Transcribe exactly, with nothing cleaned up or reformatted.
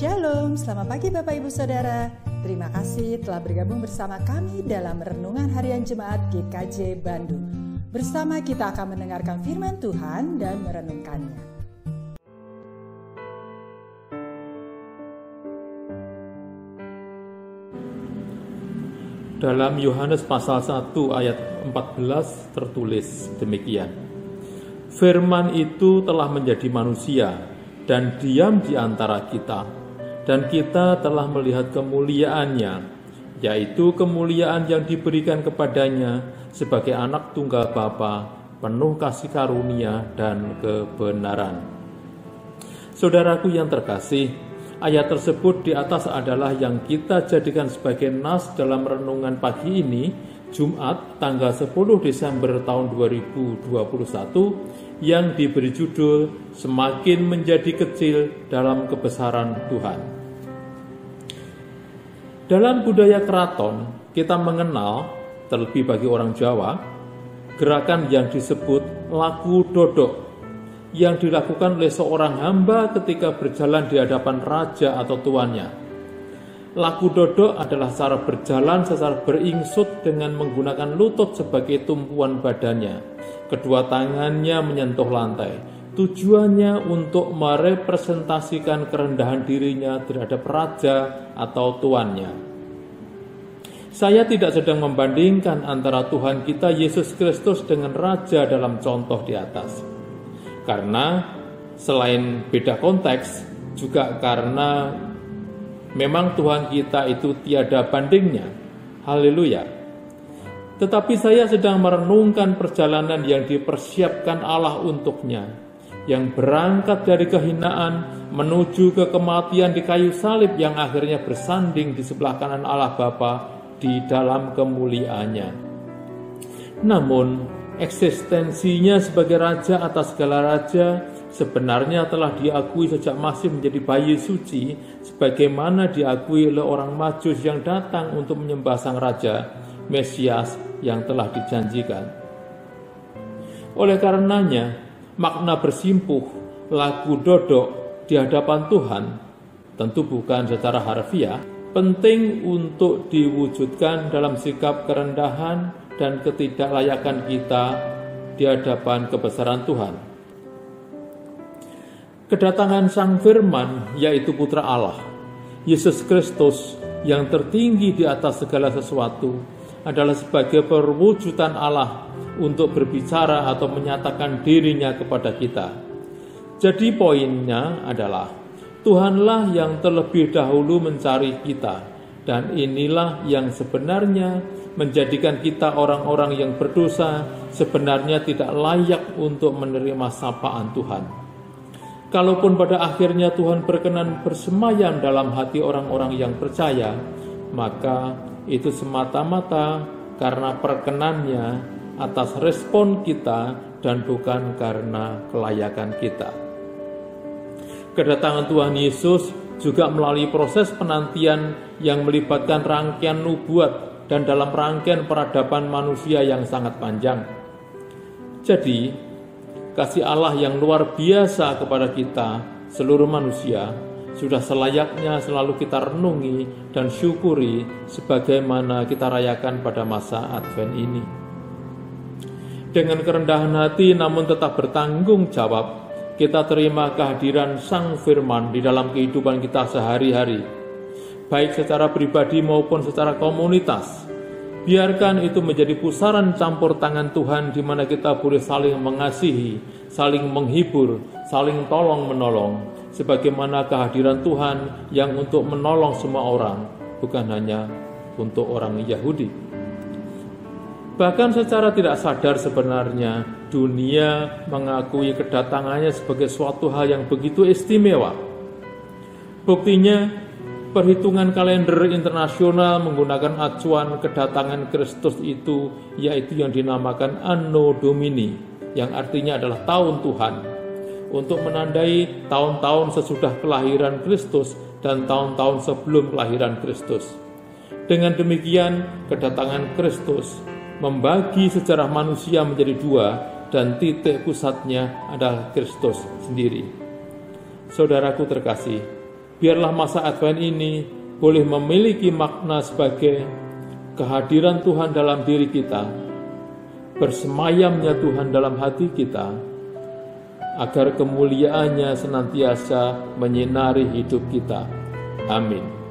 Shalom, selamat pagi Bapak Ibu Saudara. Terima kasih telah bergabung bersama kami dalam Renungan Harian Jemaat G K J Bandung. Bersama kita akan mendengarkan firman Tuhan dan merenungkannya. Dalam Yohanes pasal satu ayat empat belas tertulis demikian. Firman itu telah menjadi manusia dan diam di antara kita, dan kita telah melihat kemuliaannya, yaitu kemuliaan yang diberikan kepadanya sebagai anak tunggal Bapa, penuh kasih karunia dan kebenaran. Saudaraku yang terkasih, ayat tersebut di atas adalah yang kita jadikan sebagai nas dalam renungan pagi ini, Jumat tanggal sepuluh Desember tahun dua ribu dua puluh satu, yang diberi judul Semakin Menjadi Kecil dalam Kebesaran Tuhan. Dalam budaya keraton, kita mengenal, terlebih bagi orang Jawa, gerakan yang disebut laku dodok, yang dilakukan oleh seorang hamba ketika berjalan di hadapan raja atau tuannya. Laku dodok adalah cara berjalan secara beringsut dengan menggunakan lutut sebagai tumpuan badannya. Kedua tangannya menyentuh lantai. Tujuannya untuk merepresentasikan kerendahan dirinya terhadap raja atau tuannya. Saya tidak sedang membandingkan antara Tuhan kita Yesus Kristus dengan raja dalam contoh di atas. Karena selain beda konteks, juga karena memang Tuhan kita itu tiada bandingnya. Haleluya. Tetapi saya sedang merenungkan perjalanan yang dipersiapkan Allah untuknya, yang berangkat dari kehinaan menuju ke kematian di kayu salib yang akhirnya bersanding di sebelah kanan Allah Bapa di dalam kemuliaannya. Namun, eksistensinya sebagai raja atas segala raja sebenarnya telah diakui sejak masih menjadi bayi suci, sebagaimana diakui oleh orang Majus yang datang untuk menyembah sang raja, Mesias yang telah dijanjikan. Oleh karenanya, makna bersimpuh, laku dodok di hadapan Tuhan, tentu bukan secara harfiah, penting untuk diwujudkan dalam sikap kerendahan dan ketidaklayakan kita di hadapan kebesaran Tuhan. Kedatangan Sang Firman, yaitu Putra Allah, Yesus Kristus yang tertinggi di atas segala sesuatu, adalah sebagai perwujudan Allah untuk berbicara atau menyatakan dirinya kepada kita. Jadi poinnya adalah, Tuhanlah yang terlebih dahulu mencari kita, dan inilah yang sebenarnya menjadikan kita orang-orang yang berdosa sebenarnya tidak layak untuk menerima sapaan Tuhan. Kalaupun pada akhirnya Tuhan berkenan bersemayam dalam hati orang-orang yang percaya, maka itu semata-mata karena perkenannya atas respon kita dan bukan karena kelayakan kita. Kedatangan Tuhan Yesus juga melalui proses penantian yang melibatkan rangkaian nubuat dan dalam rangkaian peradaban manusia yang sangat panjang. Jadi, kasih Allah yang luar biasa kepada kita, seluruh manusia, sudah selayaknya selalu kita renungi dan syukuri sebagaimana kita rayakan pada masa Advent ini. Dengan kerendahan hati namun tetap bertanggung jawab, kita terima kehadiran Sang Firman di dalam kehidupan kita sehari-hari, baik secara pribadi maupun secara komunitas. Biarkan itu menjadi pusaran campur tangan Tuhan di mana kita boleh saling mengasihi, saling menghibur, saling tolong-menolong, sebagaimana kehadiran Tuhan yang untuk menolong semua orang, bukan hanya untuk orang Yahudi. Bahkan secara tidak sadar sebenarnya, dunia mengakui kedatangannya sebagai suatu hal yang begitu istimewa. Buktinya, perhitungan kalender internasional menggunakan acuan kedatangan Kristus itu, yaitu yang dinamakan Anno Domini, yang artinya adalah tahun Tuhan, untuk menandai tahun-tahun sesudah kelahiran Kristus dan tahun-tahun sebelum kelahiran Kristus. Dengan demikian, kedatangan Kristus membagi sejarah manusia menjadi dua dan titik pusatnya adalah Kristus sendiri. Saudaraku terkasih, biarlah masa Advent ini boleh memiliki makna sebagai kehadiran Tuhan dalam diri kita, bersemayamnya Tuhan dalam hati kita, agar kemuliaannya senantiasa menyinari hidup kita. Amin.